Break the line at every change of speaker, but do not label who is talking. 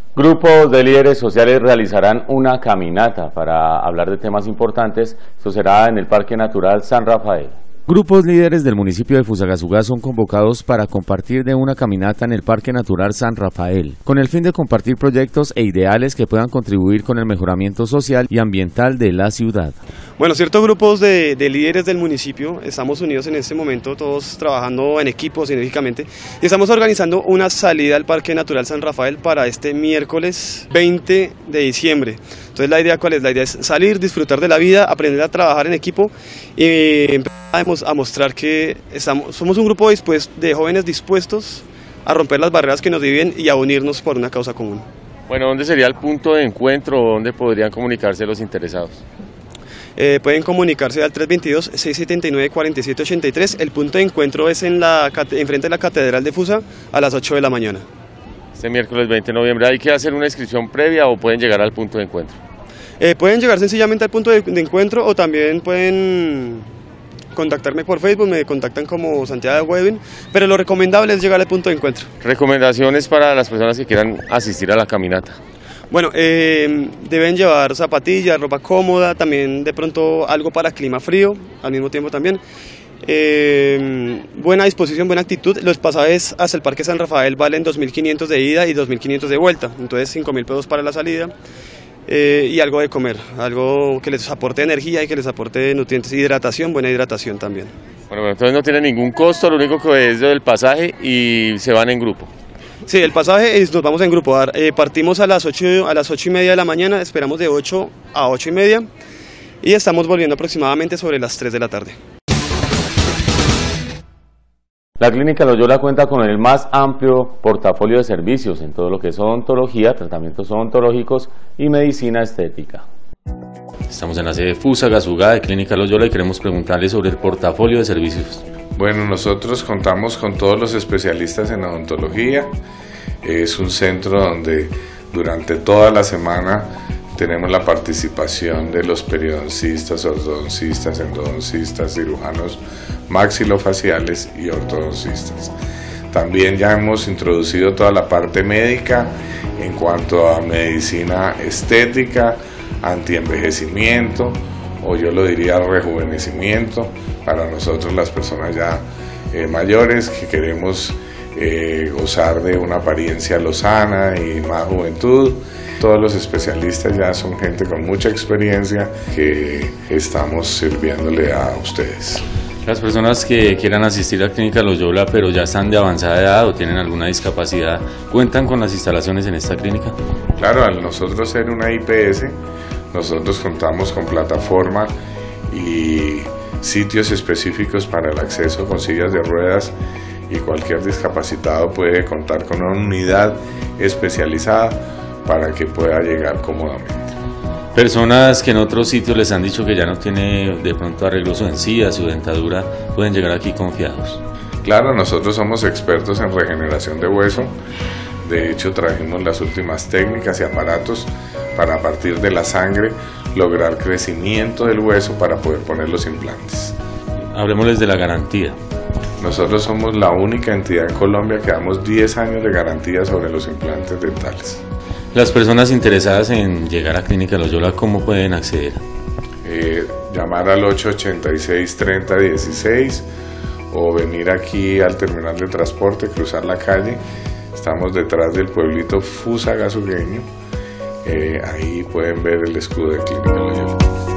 Grupos de líderes sociales realizarán una caminata para hablar de temas importantes. Esto será en el Parque Natural San Rafael.
Grupos líderes del municipio de Fusagasugá son convocados para compartir de una caminata en el Parque Natural San Rafael, con el fin de compartir proyectos e ideales que puedan contribuir con el mejoramiento social y ambiental de la ciudad.
Bueno, ciertos grupos de líderes del municipio estamos unidos en este momento, todos trabajando en equipo, sinérgicamente, y estamos organizando una salida al Parque Natural San Rafael para este miércoles 20 de diciembre. Entonces, ¿la idea cuál es? La idea es salir, disfrutar de la vida, aprender a trabajar en equipo y empezar a mostrar que somos un grupo de jóvenes dispuestos a romper las barreras que nos dividen y a unirnos por una causa común.
Bueno, ¿dónde sería el punto de encuentro o dónde podrían comunicarse los interesados?
Pueden comunicarse al 322-679-4783. El punto de encuentro es enfrente de la Catedral de Fusa a las 8 de la mañana.
Este miércoles 20 de noviembre, ¿hay que hacer una inscripción previa o pueden llegar al punto de encuentro?
Pueden llegar sencillamente al punto de encuentro o también pueden contactarme por Facebook, me contactan como Santiago Webin, pero lo recomendable es llegar al punto de encuentro.
¿Recomendaciones para las personas que quieran asistir a la caminata?
Bueno, deben llevar zapatillas, ropa cómoda, también de pronto algo para clima frío, al mismo tiempo también. Buena disposición, buena actitud. Los pasajes hasta el Parque San Rafael valen 2.500 de ida y 2.500 de vuelta, entonces 5.000 pesos para la salida. Y algo de comer, algo que les aporte energía y que les aporte nutrientes, hidratación, buena hidratación también.
Bueno, entonces no tiene ningún costo, lo único que es el pasaje y se van en grupo.
Sí, el pasaje nos vamos en grupo. Partimos a las 8:30 de la mañana, esperamos de 8 a 8:30 y estamos volviendo aproximadamente sobre las 3 de la tarde.
La Clínica Loyola cuenta con el más amplio portafolio de servicios en todo lo que es odontología, tratamientos odontológicos y medicina estética.
Estamos en la sede Fusagasugá de Clínica Loyola y queremos preguntarle sobre el portafolio de servicios.
Bueno, nosotros contamos con todos los especialistas en odontología. Es un centro donde durante toda la semana tenemos la participación de los periodoncistas, ortodoncistas, endodoncistas, cirujanos maxilofaciales y ortodoncistas. También ya hemos introducido toda la parte médica en cuanto a medicina estética, antienvejecimiento, o yo lo diría rejuvenecimiento, para nosotros las personas ya mayores que queremos gozar de una apariencia lozana y más juventud. Todos los especialistas ya son gente con mucha experiencia que estamos sirviéndole a ustedes.
Las personas que quieran asistir a Clínica Loyola pero ya están de avanzada edad o tienen alguna discapacidad, ¿cuentan con las instalaciones en esta clínica?
Claro, al nosotros ser una IPS, nosotros contamos con plataforma y sitios específicos para el acceso con sillas de ruedas y cualquier discapacitado puede contar con una unidad especializada para que pueda llegar cómodamente.
Personas que en otros sitios les han dicho que ya no tiene de pronto arreglo su encía, su dentadura, pueden llegar aquí confiados.
Claro, nosotros somos expertos en regeneración de hueso. De hecho, trajimos las últimas técnicas y aparatos para, a partir de la sangre, lograr crecimiento del hueso para poder poner los implantes.
Hablemosles de la garantía.
Nosotros somos la única entidad en Colombia que damos 10 años de garantía sobre los implantes dentales.
Las personas interesadas en llegar a Clínica Loyola, ¿cómo pueden acceder?
Llamar al 886-3016 o venir aquí al terminal de transporte, cruzar la calle. Estamos detrás del pueblito fusagasugueño. Ahí pueden ver el escudo de Clínica Loyola.